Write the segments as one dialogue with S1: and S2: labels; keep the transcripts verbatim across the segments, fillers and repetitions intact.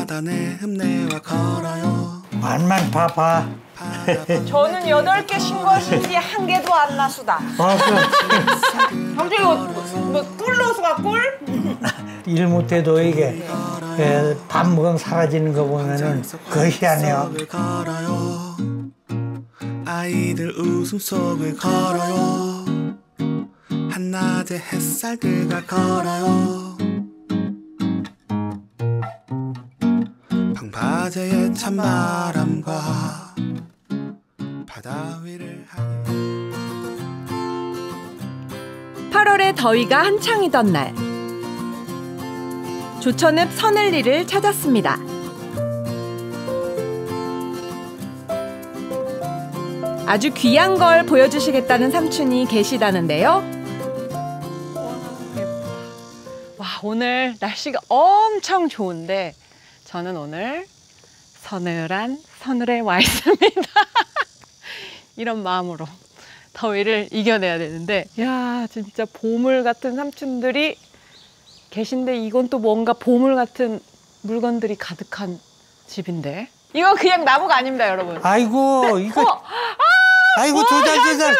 S1: 바다네 흠내와 걸어요.
S2: 만만 봐봐.
S3: 저는 여덟 개 신것인지 한 개도 안 나수다.
S2: 아,
S3: 삼촌 이거 뭐 꿀로수가 꿀?
S2: 일 못해도 이게 에, 밥 먹으면 사라지는 거 보면은 거의 희한해요.
S1: 아이들 웃음속을 걸어요. 한낮의 햇살들과 걸어요. 방파제의 찬바람과 바다 위를 향해.
S4: 팔월의 더위가 한창이던 날, 조천읍 서늘리를 찾았습니다. 아주 귀한 걸 보여주시겠다는 삼촌이 계시다는데요.
S3: 와, 오늘 날씨가 엄청 좋은데 저는 오늘 서늘한 서늘에 와 있습니다. 이런 마음으로 더위를 이겨내야 되는데, 야, 진짜 보물 같은 삼촌들이 계신데 이건 또 뭔가 보물 같은 물건들이 가득한 집인데, 이거 그냥 나무가 아닙니다, 여러분.
S2: 아이고
S3: 네.
S2: 이거
S3: 어, 아,
S2: 아이고
S3: 와,
S2: 조잘
S3: 삼촌
S2: 조잘.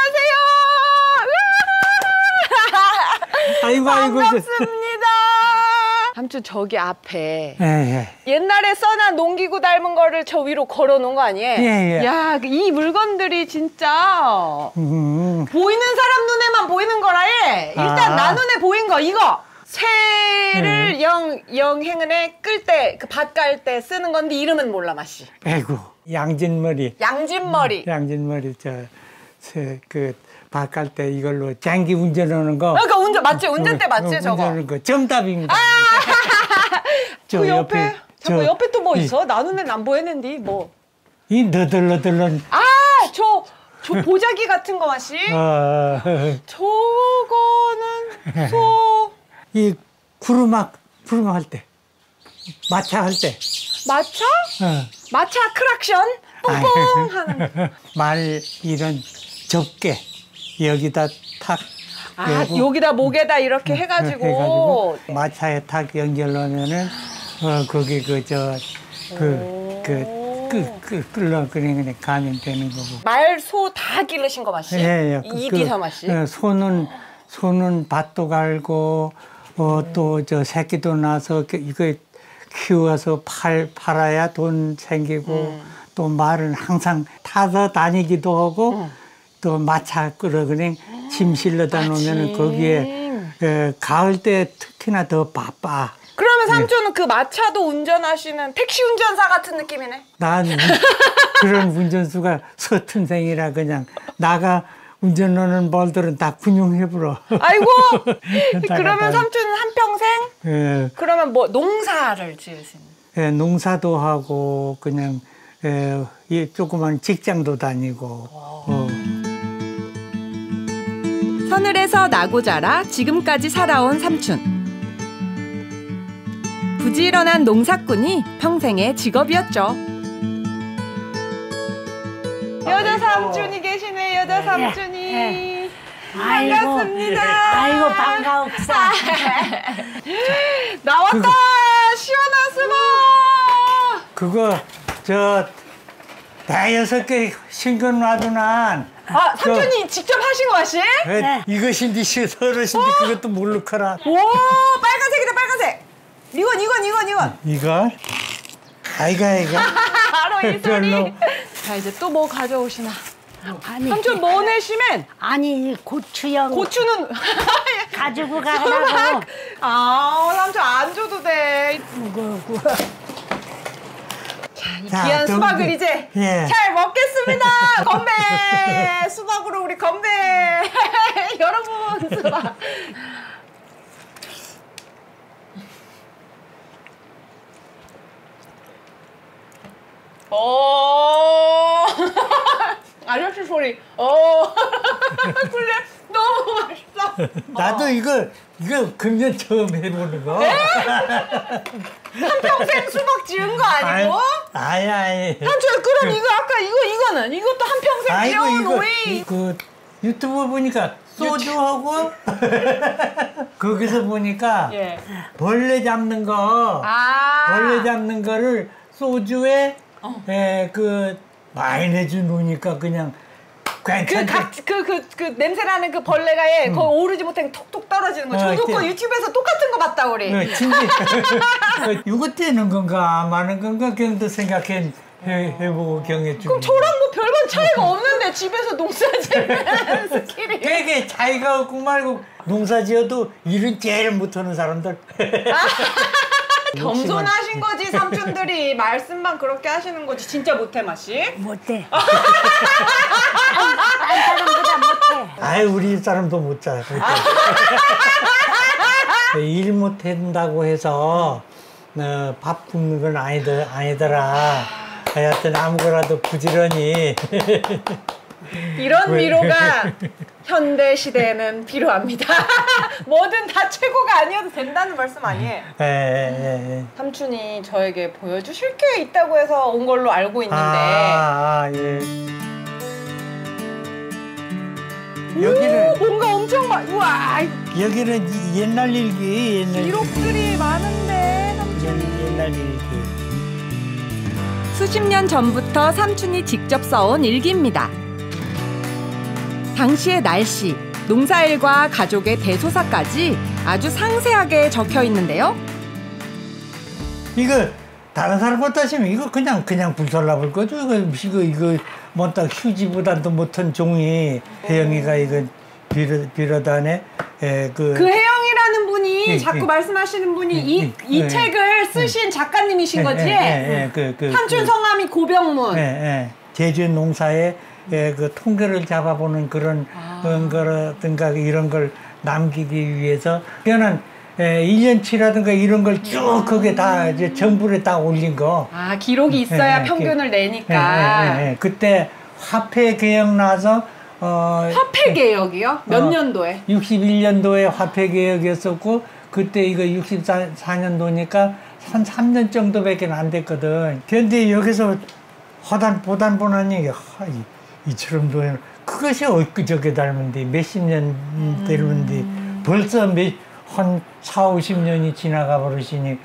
S3: 안녕하세요.
S2: 아이고 아이고.
S3: 반갑습니다. 삼촌 저기 앞에
S2: 예, 예.
S3: 옛날에 써난 농기구 닮은 거를 저 위로 걸어놓은 거 아니에요?
S2: 예, 예.
S3: 야, 이 물건들이 진짜
S2: 음.
S3: 보이는 사람 눈에만 보이는 거라에 일단
S2: 아.
S3: 나 눈에 보인 거 이거 새를
S2: 음.
S3: 영 영행은에 끌 때 그 밭 깔 때 쓰는 건데 이름은 몰라 맛이.
S2: 아이고 양진머리.
S3: 양진머리.
S2: 양진머리 저그 밭 갈 때 이걸로 장기 운전하는 거.
S3: 그러니까 운전 맞지? 운전대 맞지
S2: 어,
S3: 저거?
S2: 운전하는 거 정답입니다.
S3: 아!
S2: 저
S3: 그 옆에 저거
S2: 저,
S3: 옆에 또 뭐
S2: 이,
S3: 있어? 나 눈엔 안 보이는데 뭐?
S2: 이 너덜너덜한.
S3: 아, 저 저 보자기 같은 거 맛이?
S2: 어,
S3: 저거는 소
S2: 이 구르막 구르막 할 때, 마차 할 때.
S3: 마차?
S2: 어.
S3: 마차 크락션? 뿡뿡 하는.
S2: 말 이런 접게 여기다 탁.
S3: 아,
S2: 열고,
S3: 여기다 목에다 이렇게 해가지고.
S2: 해가지고 마차에 탁 연결하면은 어 거기 그 저 그 그그 끌러 그냥 감염되는 거고.
S3: 말, 소 다 기르신 거 맛이?
S2: 예, 예.
S3: 이
S2: 그,
S3: 기사 맛이?
S2: 어, 소는 소는 밭도 갈고 어, 또 저 새끼도 나서 그, 이거 키워서 팔 팔아야 돈 생기고
S3: 음.
S2: 또 말은 항상 타서 다니기도 하고
S3: 음.
S2: 또 마차 끌어 그냥 짐 실러다 놓으면
S3: 아,
S2: 거기에 에, 가을 때 특히나 더 바빠.
S3: 그러면 삼촌은 그 마차도 운전하시는 택시 운전사 같은 느낌이네?
S2: 난 운- 그런 운전수가 서튼생이라 그냥 나가 운전하는 벌들은 다 군용해불어.
S3: 아이고!
S2: 다
S3: 그러면
S2: 갖다-
S3: 삼촌은 한평생?
S2: 예,
S3: 그러면 뭐 농사를 지으시는?
S2: 예, 농사도 하고 그냥 예, 이 조그만 직장도 다니고. 어.
S4: 서늘에서 나고 자라 지금까지 살아온 삼촌. 부지런한 농사꾼이 평생의 직업이었죠.
S3: 여자 삼촌이 계시네, 여자 삼촌이. 반갑습니다.
S5: 아이고 반가웠다.
S3: 나왔다!
S2: 그거-
S3: 시원한 수박!
S2: 그거 저 대여섯 개 신건 놔두난.
S3: 아, 삼촌이 직접 하신 거 맛이?
S2: 에, 이것인지 서릇인지 그것도 모르거라.
S3: 오, 빨간색이다, 빨간색. 이건, 이건, 이건, 이건.
S2: 이거? 아이가 아이가.
S3: 바로 이 소리.
S2: 별로.
S3: 자, 이제 또 뭐 가져오시나.
S5: 아니,
S3: 삼촌 뭐 내시면?
S5: 아니 고추형
S3: 고추는.
S5: 가지고 가라고.
S3: 아, 삼촌 안 줘도 돼.
S5: 무거워.
S3: 자, 이
S2: 자,
S3: 귀한
S2: 그럼
S3: 수박을
S2: 이제-
S3: 이제
S2: 예.
S3: 잘 먹겠습니다. 건배. 수박으로 우리 건배. 여러분, 수박. 오. 아저씨 소리. 오. 그래, 너무 맛있어.
S2: 나도 이거 이거 금년 처음 해보는 거.
S3: 한평생 수박 지은 거 아니고?
S2: 아니 아니.
S3: 삼촌, 그럼 이거 아까 이거 이거는 이것도 한평생
S2: 아이고
S3: 지어온
S2: 이거
S3: 오이.
S2: 그 유튜브 보니까 소주하고 거기서 보니까
S3: 예.
S2: 벌레 잡는 거
S3: 아.
S2: 벌레 잡는 거를 소주에
S3: 어.
S2: 에, 그 마요네즈 넣으니까 그냥 괜찮대.
S3: 그그 그 그 냄새나는 그 벌레가 예, 거기 오르지 못하게 톡톡 떨어지는 거.
S2: 어,
S3: 저도
S2: 이렇게.
S3: 그 유튜브에서 똑같은 거 봤다 우리.
S2: 어, 진짜 이거 떼는 건가 마는 건가 경도 생각해 해, 해보고 경해주고.
S3: 그럼 저랑 뭐 별반 차이가 없는데 집에서 농사짓는 스킬이.
S2: 되게 차이가 없고 말고 농사지어도 일은 제일 못하는 사람들.
S3: 겸손하신 거지 삼촌들이 말씀만 그렇게 하시는 거지 진짜 못해 맛이.
S5: 못해. 딴 사람보다 못해.
S2: 아이 우리 사람도 못 자. 일 못한다고 해서 어, 밥 굶는 건 아니더, 아니더라. 하여튼 아무거나도 부지런히.
S3: 이런 위로가 현대 시대에는 필요합니다. 뭐든 다 최고가 아니어도 된다는 말씀 아니에요?
S2: 에, 에, 에.
S3: 삼촌이 저에게 보여주실 게 있다고 해서 온 걸로 알고 있는데.
S2: 아, 아 예. 여기는
S3: 오, 뭔가 엄청 많. 우와,
S2: 여기는 이- 옛날 일기, 옛날
S3: 기록들이 많은데 삼촌.
S2: 옛- 옛날 일기.
S4: 수십 년 전부터 삼촌이 직접 써온 일기입니다. 당시의 날씨, 농사일과 가족의 대소사까지 아주 상세하게 적혀 있는데요.
S2: 이거 다른 사람 같다시면 이거 그냥 그냥 불살라볼 거죠. 이거 이거 이거 뭐 딱 휴지보다도 못한 종이 혜영이가 이거 빌어 빌어다네. 에, 그,
S3: 그 혜영이라는 분이
S2: 예,
S3: 자꾸
S2: 예.
S3: 말씀하시는 분이 이,
S2: 예,
S3: 이
S2: 예,
S3: 책을 쓰신 작가님이신
S2: 예,
S3: 거지?
S2: 예, 예, 예, 그, 그,
S3: 삼촌
S2: 그,
S3: 성함이 고병문.
S2: 예, 예. 제주 농사의 예, 그 통계를 잡아보는 그런
S3: 아.
S2: 어, 거라든가 이런 걸 남기기 위해서 그는 예, 일 년치라든가 이런 걸 쭉 거기에 다 이제 정부에 다 올린 거.
S3: 아 기록이 있어야
S2: 예, 예,
S3: 평균을
S2: 예,
S3: 내니까.
S2: 예, 예, 예. 그때 화폐 개혁 나서 어,
S3: 화폐 개혁이요? 몇
S2: 어,
S3: 년도에?
S2: 육십일 년도에 화폐 개혁이었었고 그때 이거 육십사 년도니까 한 삼 년 정도밖에 안 됐거든. 그런데 여기서 허단 보단 보나니 하, 이, 이처럼 도 그것이 엊그저께 닮은데 몇십 년 닮은데
S3: 음.
S2: 벌써 몇, 한 사오십 년이 지나가 버리시니.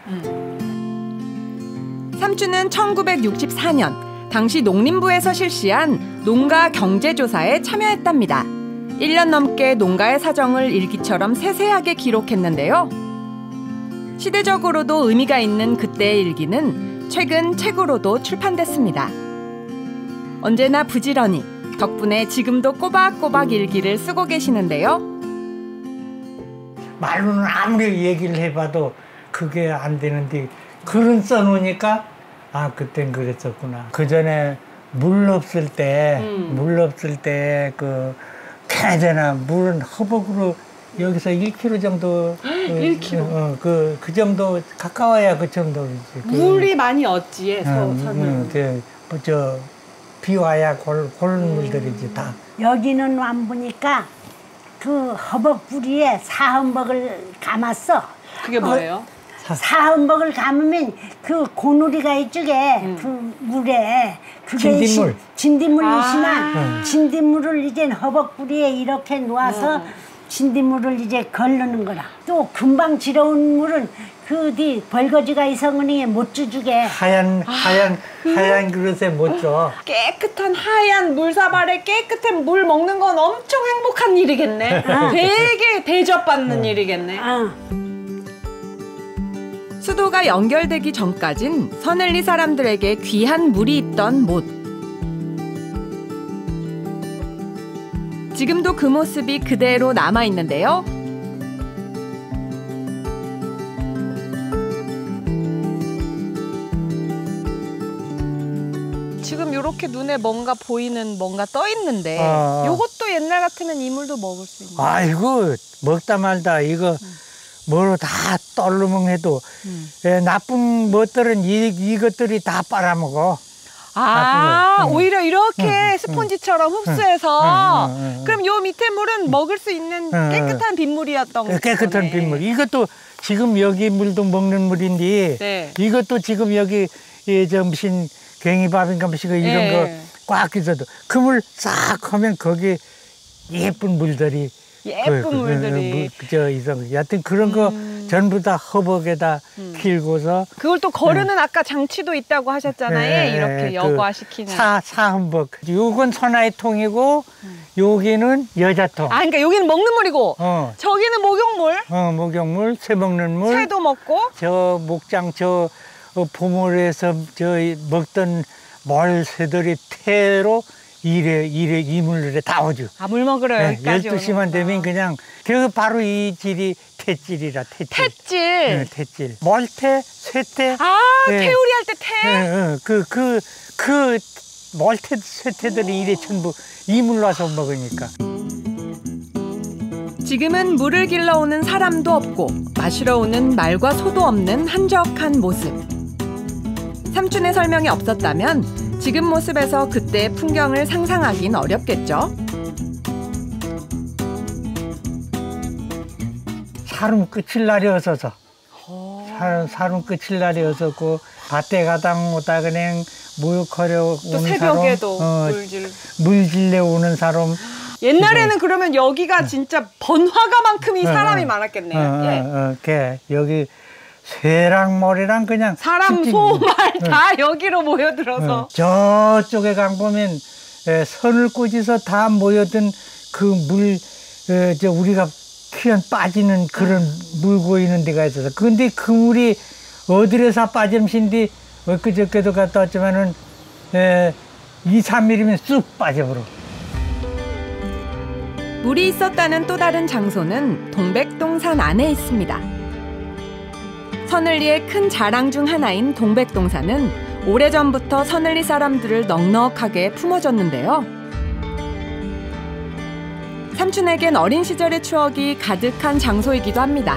S4: 삼촌은 천구백육십사 년 당시 농림부에서 실시한 농가 경제조사에 참여했답니다. 일 년 넘게 농가의 사정을 일기처럼 세세하게 기록했는데요. 시대적으로도 의미가 있는 그때의 일기는 최근 책으로도 출판됐습니다. 언제나 부지런히 덕분에 지금도 꼬박꼬박 일기를 쓰고 계시는데요.
S2: 말로는 아무리 얘기를 해봐도 그게 안 되는데 글은 써놓으니까 아 그땐 그랬었구나. 그 전에 물 없을 때,
S3: 음.
S2: 물 없을 때 그 괜찮아 물은 허벅으로 여기서 일 킬로미터 정도
S3: 일 킬로미터?
S2: 어, 그, 그 정도 가까워야 그 정도지. 그,
S3: 물이 많이 얻지, 서,
S2: 어,
S3: 서는.
S2: 음, 그, 뭐 저, 비 와야 골, 고른 물들이지, 다.
S5: 여기는 완 보니까 그 허벅부리에 사헌벅을 감았어.
S3: 그게 뭐예요?
S5: 사헌벅을 감으면 그 고누리가 이쪽에 그 물에 그게
S2: 진딧물.
S5: 시- 진딧물이지만
S3: 아.
S5: 진딧물을 이제 허벅부리에 이렇게 놓아서 진딧물을 이제 걸르는 거라. 또 금방 지러운 물은 그 뒤 벌거지가 이성은이 못 주주게
S2: 하얀, 하얀, 하얀 그릇에 못 줘.
S3: 깨끗한 하얀 물사발에 깨끗한 물 먹는 건 엄청 행복한 일이겠네. 되게 대접받는 일이겠네.
S5: 어.
S4: 수도가 연결되기 전까진 서늘리 사람들에게 귀한 물이 있던 못. 지금도 그 모습이 그대로 남아있는데요.
S3: 지금 이렇게 눈에 뭔가 보이는 뭔가 떠 있는데
S2: 아.
S3: 요것도 옛날 같으면 이물도 먹을 수 있는.
S2: 아이고, 먹다 말다, 이거, 뭐로 다 떨르멍해도, 예, 나쁜 것들은 이, 이것들이 다 빨아먹어.
S3: 아,
S2: 나쁜 거. 응.
S3: 오히려 이렇게
S2: 응, 응,
S3: 스폰지처럼 흡수해서
S2: 응, 응, 응, 응.
S3: 그럼 요 밑에 물은 먹을 수 있는
S2: 응,
S3: 깨끗한 빗물이었던 거네.
S2: 깨끗한 빗물. 이것도 지금 여기 물도 먹는 물인데,
S3: 네.
S2: 이것도 지금 여기, 예, 저 무슨 괭이밥인가 무슨 이런
S3: 예.
S2: 거 꽉 있어도, 그 물 싹 하면 거기 예쁜 물들이
S3: 예쁜
S2: 그, 그,
S3: 물들이.
S2: 그, 저 이성. 여하튼 그런 거
S3: 음.
S2: 전부 다 허벅에다
S3: 음.
S2: 길고서
S3: 그걸 또 거르는 아까 장치도 있다고 하셨잖아요.
S2: 네,
S3: 이렇게
S2: 그
S3: 여과시키는.
S2: 사 사흠벅. 요건 선아의 통이고
S3: 음.
S2: 여기는 여자통.
S3: 아, 그러니까 여기는 먹는 물이고
S2: 어,
S3: 저기는 목욕물.
S2: 어, 목욕물, 새 먹는 물.
S3: 새도 먹고.
S2: 저 목장 저 어, 보물에서 저 먹던 멀새들이 태로 이래 이래 이물에 다 오죠.
S3: 아, 물 먹으러
S2: 네,
S3: 여기까지
S2: 열두 시만
S3: 오는구나.
S2: 되면 그냥 그 바로 이 질이 태질이라 태질.
S3: 탯질.
S2: 네, 태질. 멀태, 쇠태.
S3: 아,
S2: 네.
S3: 태우리 할 때 태.
S2: 네, 그 그 그 멀태, 쇠태들이 이래 전부 이물로 와서 먹으니까.
S4: 지금은 물을 길러 오는 사람도 없고 마시러 오는 말과 소도 없는 한적한 모습. 삼촌의 설명이 없었다면 지금 모습에서 그때의 풍경을 상상하긴 어렵겠죠.
S2: 사름 끝일 날이 없어서. 사름, 사름 끝일 날이 없었고 밭에 가다 오다 그냥 목욕하려 오는
S3: 또
S2: 사람.
S3: 새벽에도
S2: 어,
S3: 물질.
S2: 물질려 오는 사람.
S3: 옛날에는 그러면 여기가 진짜 번화가만큼이
S2: 어,
S3: 사람이
S2: 어.
S3: 많았겠네요.
S2: 어,
S3: 예.
S2: 어, 어, 걔 여기 쇠랑 머리랑 그냥
S3: 사람,
S2: 씹힌-
S3: 소, 말
S2: 어.
S3: 다 여기로 모여들어서.
S2: 어, 저쪽에 강 보면 에, 선을 꽂아서 다 모여든 그 물, 에, 저 우리가 키안 빠지는 그런 물 고이는 데가 있어서. 근데 그 물이 어디에서 빠짐신디 엊그저께도 갔다 왔지만은 에, 이, 삼 일이면 쑥 빠져버려.
S4: 물이 있었다는 또 다른 장소는 동백동산 안에 있습니다. 서늘리의 큰 자랑 중 하나인 동백동산은 오래전부터 서늘리 사람들을 넉넉하게 품어줬는데요. 삼촌에겐 어린 시절의 추억이 가득한 장소이기도 합니다.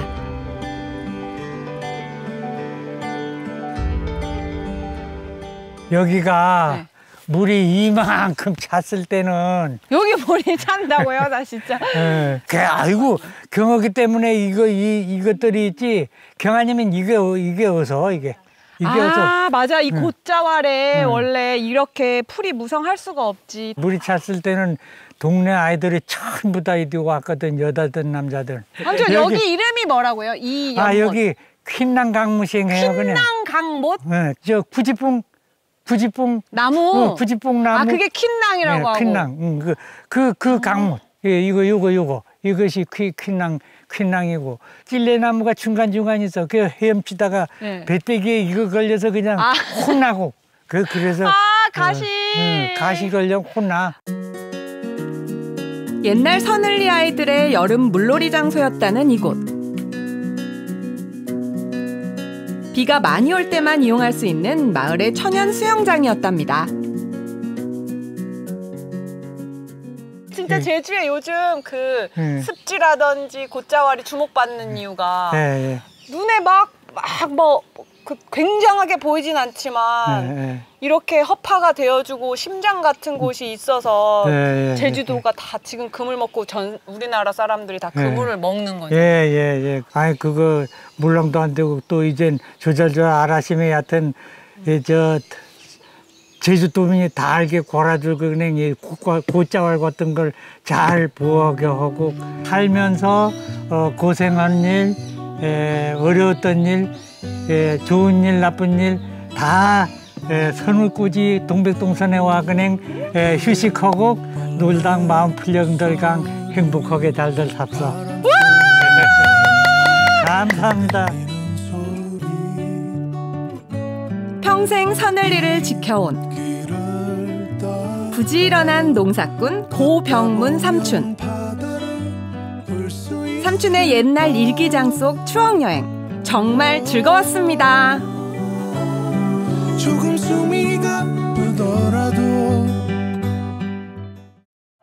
S2: 여기가
S3: 네.
S2: 물이 이만큼 찼을 때는
S3: 여기 물이 찬다고요, 나 진짜.
S2: 예, 그 아이고 경하기 때문에 이거 이 이것들이 있지 경 아니면 이게 어- 이게 어서 이게 이게 어서
S3: 아, 맞아. 이
S2: 응.
S3: 곶자왈에
S2: 응.
S3: 원래 이렇게 풀이 무성할 수가 없지.
S2: 물이 찼을 때는 동네 아이들이 전부 다 이리 왔거든. 여자든 남자든.
S3: 삼촌, 여기, 이름이 뭐라고요? 이
S2: 아
S3: 연못.
S2: 여기 퀸낭 강무시행해요 그냥.
S3: 킨낭 강못?
S2: 예, 저 구지뽕 구지뽕
S3: 나무.
S2: 어, 구지뽕 나무.
S3: 아, 그게 킨낭이라고
S2: 예,
S3: 하고.
S2: 퀸낭. 응, 그 그 그 강못. 예, 이거 요거 요거 이것이 퀴, 퀸낭 퀸낭이고 찔레나무가 중간 중간 있어. 그 헤엄치다가
S3: 네.
S2: 배때기에 이거 걸려서 그냥
S3: 아.
S2: 혼나고. 그 그래서
S3: 아, 가시.
S2: 어, 응, 가시 걸려 혼나.
S4: 옛날 서늘리 아이들의 여름 물놀이 장소였다는 이곳. 비가 많이 올 때만 이용할 수 있는 마을의 천연 수영장이었답니다.
S3: 진짜
S2: 예.
S3: 제주에 요즘 그
S2: 예.
S3: 습지라든지 곶자왈이 주목받는 이유가
S2: 예, 예.
S3: 눈에 막 막 뭐 그 굉장하게 보이진 않지만
S2: 예, 예.
S3: 이렇게 허파가 되어주고 심장 같은 곳이 있어서
S2: 예, 예,
S3: 제주도가 다 지금 그물 먹고 전 우리나라 사람들이 다
S2: 예.
S3: 그물을 먹는 거죠.
S2: 예, 예, 예. 아이, 그거, 물렁도 안 되고, 또 이젠 조절조절 알아심에 얕은, 이, 저, 제주도민이 다 알게 골아줄 그 그냥 이 곶자왈 같은 걸 잘 보호하게 하고, 살면서, 어, 고생한 일, 에, 어려웠던 일, 에, 좋은 일, 나쁜 일, 다, 에, 선울꾸지 동백동산에 와 그냥 에, 휴식하고 놀당 마음 풀령들강 행복하게 잘들 삽서. 감사합니다.
S4: 평생 서늘리를 지켜온 부지런한 농사꾼 고병문 삼촌. 삼촌의 옛날 일기장 속 추억여행 정말 즐거웠습니다.
S1: 조금 숨이 가쁘더라도